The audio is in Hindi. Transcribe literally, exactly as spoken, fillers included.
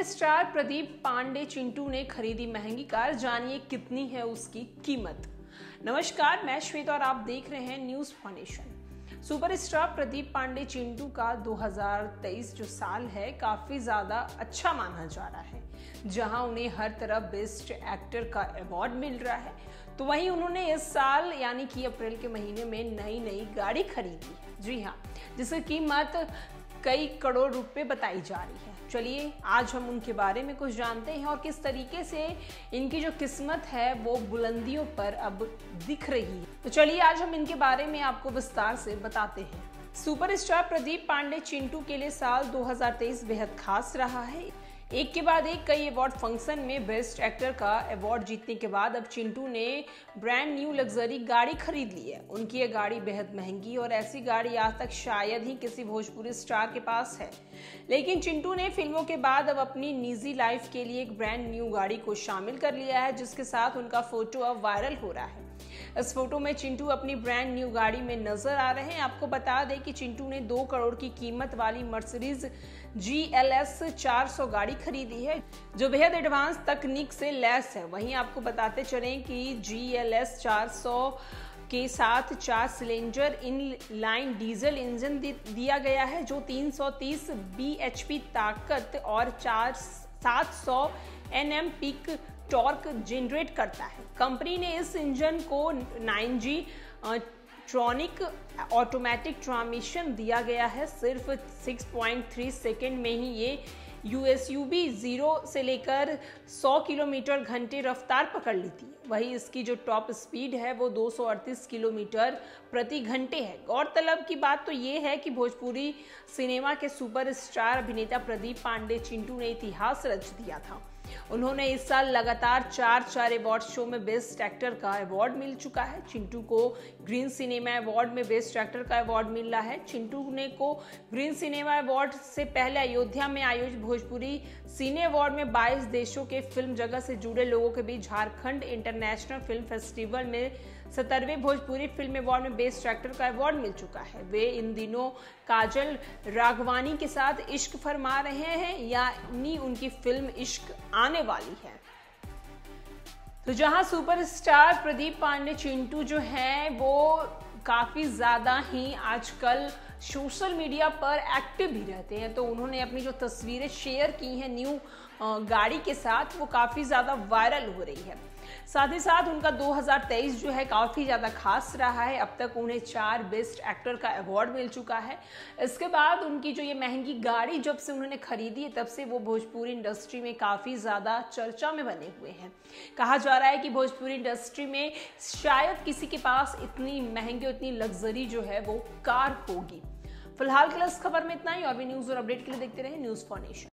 सुपरस्टार प्रदीप पांडे चिंटू ने खरीदी महंगी कार, जानिए कितनी है उसकी कीमत। नमस्कार, मैं श्वेता और आप देख रहे हैं news foundation. Superstar Pradeep Pandey Chintu का दो हज़ार तेईस जो साल है काफी ज्यादा अच्छा माना जा रहा है, जहां उन्हें हर तरफ बेस्ट एक्टर का अवार्ड मिल रहा है। तो वहीं उन्होंने इस साल यानी कि अप्रैल के महीने में नई नई गाड़ी खरीदी है। जी हाँ, जिसकी कीमत कई करोड़ रुपए बताई जा रही है। चलिए आज हम उनके बारे में कुछ जानते हैं और किस तरीके से इनकी जो किस्मत है वो बुलंदियों पर अब दिख रही है। तो चलिए आज हम इनके बारे में आपको विस्तार से बताते हैं। सुपरस्टार प्रदीप पांडे चिंटू के लिए साल दो हज़ार तेईस बेहद खास रहा है। एक के बाद एक कई अवार्ड फंक्शन में बेस्ट एक्टर का अवार्ड जीतने के बाद अब चिंटू ने ब्रांड न्यू लग्जरी गाड़ी खरीद ली है। उनकी ये गाड़ी बेहद महंगी और ऐसी गाड़ी आज तक शायद ही किसी भोजपुरी स्टार के पास है। लेकिन चिंटू ने फिल्मों के बाद अब अपनी निजी लाइफ के लिए एक ब्रांड न्यू गाड़ी को शामिल कर लिया है, जिसके साथ उनका फोटो अब वायरल हो रहा है। इस फोटो में चिंटू अपनी ब्रांड न्यू गाड़ी में नजर आ रहे हैं। आपको बता दें कि चिंटू ने दो करोड़ की कीमत वाली मर्सिडीज जी एल एस चार सौ गाड़ी खरीदी है, जो बेहद एडवांस तकनीक से लैस है। वहीं आपको बताते चलें कि जी एल एस चार सौ के साथ चार cylinder in line diesel engine दिया गया है, जो तीन सौ तीस बी एच पी ताकत और चार सात सौ N M peak torque generate करता है। कंपनी ने इस इंजन को nine G tronic automatic transmission दिया गया है। सिर्फ छह पॉइंट तीन सेकंड में ही ये U S U V zero से लेकर सौ किलोमीटर घंटे रफ्तार पकड़ लेती है। वही इसकी जो टॉप स्पीड है वो दो सौ अड़तीस किलोमीटर प्रति घंटे है। गौरतलब की बात तो ये है कि भोजपुरी सिनेमा के सुपरस्टार अभिनेता प्रदीप पांडे चिंटू ने इतिहास रच दिया था। उन्होंने इस साल लगातार चार चार अवार्ड शो में बेस्ट एक्टर का अवार्ड मिल चुका है। चिंटू को ग्रीन सिनेमा अवार्ड में बेस्ट एक्टर का अवार्ड मिल रहा है। चिंटू ने को ग्रीन सिनेमा अवार्ड से पहले अयोध्या में आयोजित भोजपुरी सिने अवार्ड में बाईस देशों के फिल्म जगत से जुड़े लोगों के बीच झारखंड इंटरनेशनल फिल्म फेस्टिवल में सत्तरवें भोजपुरी फिल्म अवार्ड में बेस्ट एक्टर का अवार्ड मिल चुका है। वे इन दिनों काजल राघवानी के साथ इश्क फरमा रहे हैं, यानी उनकी फिल्म इश्क आने वाली है। तो जहां सुपरस्टार प्रदीप पांडे चिंटू जो हैं वो काफी ज्यादा ही आजकल सोशल मीडिया पर एक्टिव भी रहते हैं, तो उन्होंने अपनी जो तस्वीरें शेयर की हैं न्यू गाड़ी के साथ वो काफी ज्यादा वायरल हो रही है। साथ ही साथ उनका दो हज़ार तेईस जो है काफी ज्यादा खास रहा है। अब तक उन्हें चार बेस्ट एक्टर का अवार्ड मिल चुका है। इसके बाद उनकी जो ये महंगी गाड़ी जब से उन्होंने खरीदी है तब से वो भोजपुरी इंडस्ट्री में काफी ज्यादा चर्चा में बने हुए हैं। कहा जा रहा है कि भोजपुरी इंडस्ट्री में शायद किसी के पास इतनी महंगी इतनी लग्जरी जो है वो कार होगी। फिलहाल के लिए इस खबर में इतना ही। और भी न्यूज और अपडेट के लिए देखते रहे न्यूज फाउंडेशन।